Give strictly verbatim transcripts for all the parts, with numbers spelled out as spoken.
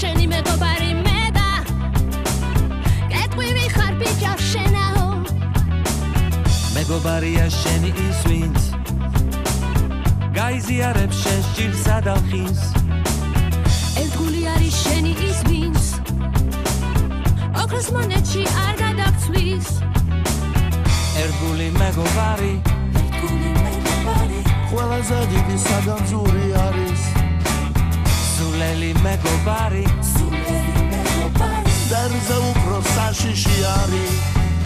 შენი მეგობარი მე და კეთყვი ვიხარ ბიჭა შენაო მეგობარია შენი ის ვინც გაიზიარებს შენს ჭირსა და ხინს ერთგული არის შენი ის ვინც ოქროს მონეტში არ გადაგცვის ერთგული მეგობარი ერთგული მეგობარი ყველაზე დიდი საგამძური არის სულელი მეგობარი სულელი მეგობარი დარზე უფრო საშიში არის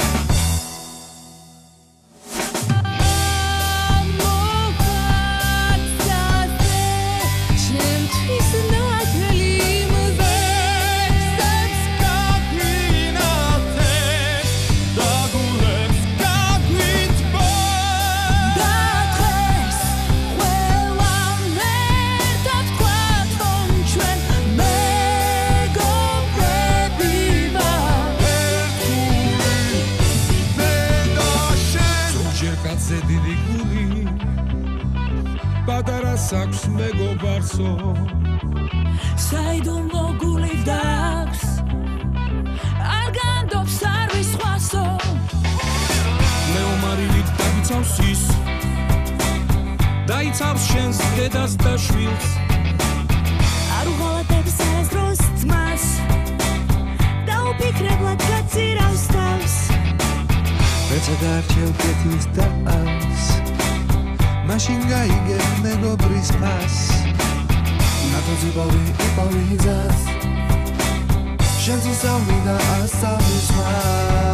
Saks მეგობარსო საიდუმ მოგული დaks არ განდობს არ ვისხვასო მეომარილით დაგიცავს ის დაიცავს შენს დედას და შვილს არ უღალატებს ეს დროს ძმას დაუფიქრებლად გაცირავს თავს მეცა დაარჩევ კეთის და ავს მაშინ გაიგებ მეგობრის ფას ნათოძი ბავი იპავი ძას შენც ისავი და ასავლის მას